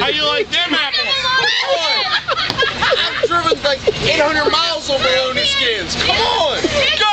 How you like them apples? I've driven like 800 miles on bologna skins. Come on. Go.